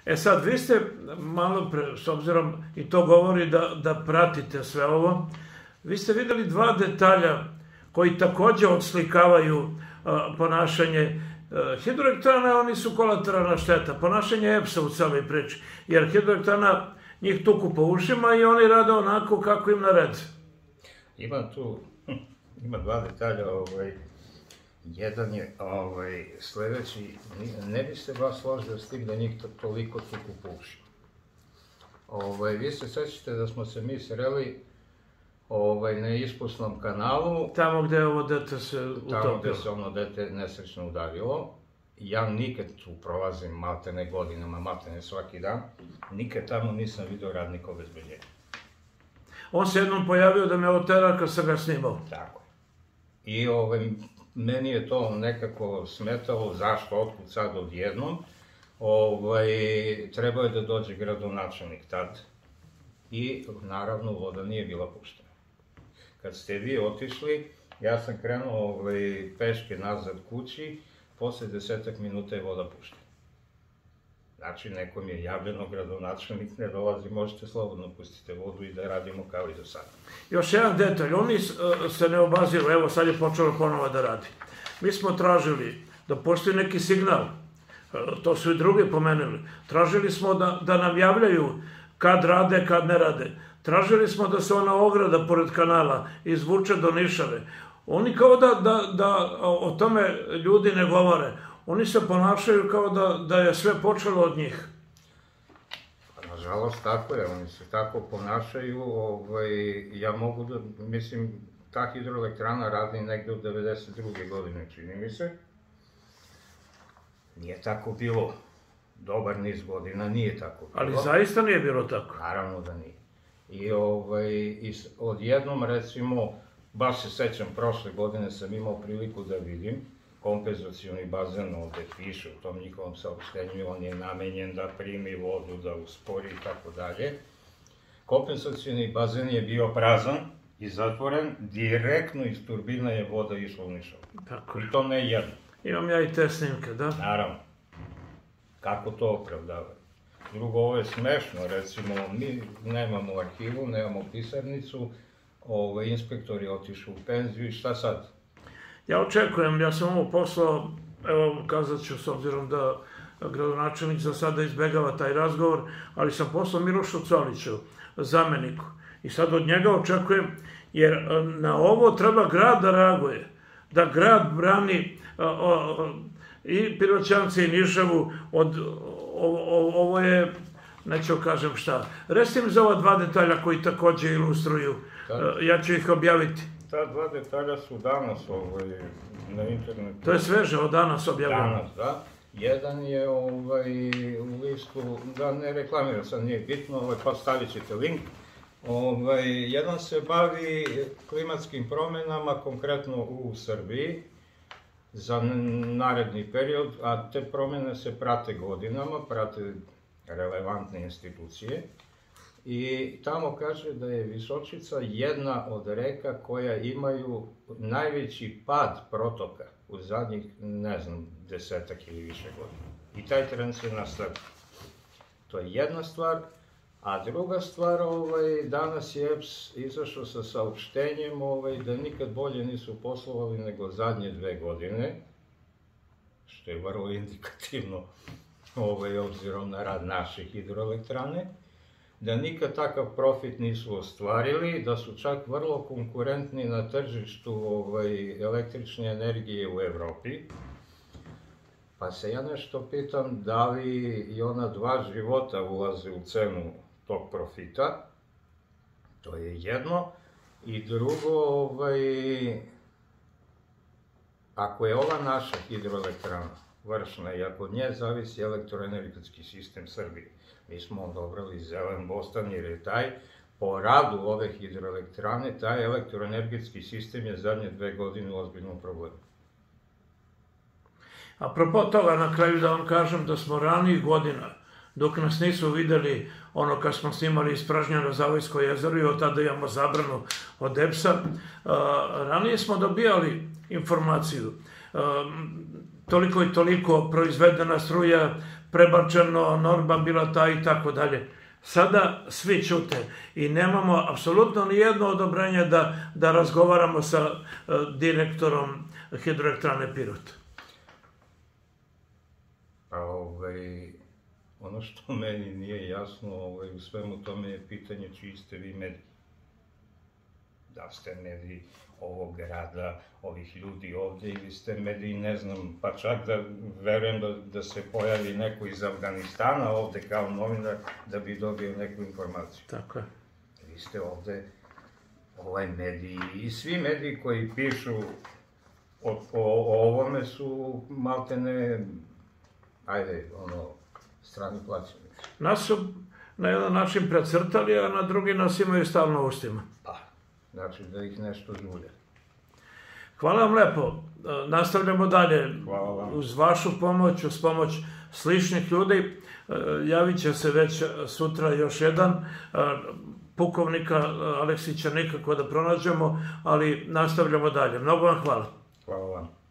E sad, vi ste malo pre, s obzirom, i to govori da pratite sve ovo, vi ste videli dva detalja koji takođe odslikavaju ponašanje hidroelektrana, oni su kolateralna šteta, ponašanje EPS-a u celoj priči, jer hidroelektrana njih tuku po ušima i oni rade onako kako im narede. Ima dva detalja, jedan je sledeći, ne bi se baš složio s tim da njih toliko tuku po ušima. Vi se sećate da smo se mi sreli na ispusnom kanalu. Tamo gde je ovo dete se utopilo. Tamo gde se ono dete nesrećno udarilo. Ja nikad tu prolazim maltene godinama, maltene svaki dan. Nikad tamo nisam video radnika obezbeđenja. On se jednom pojavio da me otera kad sam ga snimao. Tako je. I meni je to nekako smetalo, zašto, otkud sad odjednom. Trebao je da dođe gradonačelnik tad. I naravno voda nije bila puštena. Kad ste vi otišli, ja sam krenuo peške nazad kući, posle 10 minuta je voda puštena. Znači, nekom je javljeno, gradonačelnik ne dolazi, možete slobodno pustite vodu i da radimo kao i do sada. Još jedan detalj, oni se ne obaziru, evo sad je počelo ponovo da radi. Mi smo tražili da postoji neki signal, to su i drugi pomenuli, tražili smo da nam javljaju kad rade, kad ne rade. Tražili smo da se ona ograda pored kanala izvuče do Nišave. Oni kao da o tome ljudi ne govore. Oni se ponašaju kao da je sve počelo od njih. Nažalost, tako je. Oni se tako ponašaju. Ja mogu da, mislim, ta hidroelektrana radi negde od 92. godine, čini mi se. Nije tako bilo. Dobar niz godina nije tako bilo. Ali zaista nije bilo tako. Naravno da nije. I odjednom, recimo, baš se sećam, prošle godine sam imao priliku da vidim kompenzacioni bazen, ovde piše u tom njihovom saopštenju, on je namenjen da primi vodu, da uspori i tako dalje. Kompenzacioni bazen je bio prazan i zatvoren, direktno iz turbina je voda išla u Nišavu. Tako je. I to ne jedno. Imam ja i te snimke, da? Naravno. Kako to opravdavaju? Drugo, ovo je smešno, recimo, mi nemamo arhivu, nemamo pisarnicu, inspektor je otišao u penziju i šta sad? Ja očekujem, ja sam ovo poslao, evo kazat ću s obzirom da gradonačelnik za sada izbegava taj razgovor, ali sam poslao Milošu Coliću, zameniku. I sad od njega očekujem, jer na ovo treba grad da reaguje, da grad brani i Piroćance i Nišavu od, ovo je, neću kažem šta. Recite mi za ova dva detalja koji takođe ilustruju, ja ću ih objaviti. Ta dva detalja su danas na internetu. To je sveže, od danas objavljeno. Danas, da. Jedan je u listu, da ne reklamiram sad, nije bitno, pa stavit ćete link. Jedan se bavi klimatskim promenama, konkretno u Srbiji, za naredni period, a te promene se prate godinama, prate relevantne institucije. I tamo kaže da je Visočica jedna od reka koja imaju najveći pad protoka u zadnjih, ne znam, 10 ili više godina. I taj trend se nastavlja. To je jedna stvar. A druga stvar, danas je EPS izašao sa saopštenjem da nikad bolje nisu poslovali nego zadnje 2 godine, što je vrlo indikativno obzirom na rad naše hidroelektrane, da nikad takav profit nisu ostvarili, da su čak vrlo konkurentni na tržištu električne energije u Evropi. Pa se ja nešto pitam da li i ona 2 života ulaze u cenu tog profita, to je jedno. I drugo, ako je ova naša hidroelektrana vršna i ako od nje zavisi elektroenergetski sistem Srbije, mi smo odobrali zelen bostan jer je taj, po radu ove hidroelektrane, taj elektroenergetski sistem je zadnje 2 godine u ozbiljnom problemu. Apropo toga, na kraju da vam kažem da smo ranijih godina, dok nas nisu videli ono kad smo snimali ispražnjeno Zavojsko jezero i od tada imamo zabranu od EPS-a, ranije smo dobijali informaciju toliko i toliko proizvedena struja prebačeno, norma bila ta i tako dalje. Sada svi ćute i nemamo apsolutno ni jedno odobrenje da razgovaramo sa direktorom hidroelektrane Pirot. Ono što meni nije jasno u svemu tome je pitanje čiji ste vi mediji. Da ste mediji ovog grada, ovih ljudi ovde, ili ste mediji, ne znam, pa čak da verujem da se pojavi neko iz Afganistana ovde kao novinar da bi dobio neku informaciju. Tako je. Vi ste ovde mediji i svi mediji koji pišu o ovome su maltene, strani plaćenici. Nas su na jedan način precrtali, a na drugi nas imaju stalno u ustima. Pa, znači da ih nešto žulja. Hvala vam lepo. Nastavljamo dalje. Hvala vam. Uz vašu pomoć, uz pomoć sličnih ljudi. Javit će se već sutra još jedan. Pukovnika Aleksića nikako da pronađemo, ali nastavljamo dalje. Mnogo vam hvala. Hvala vam.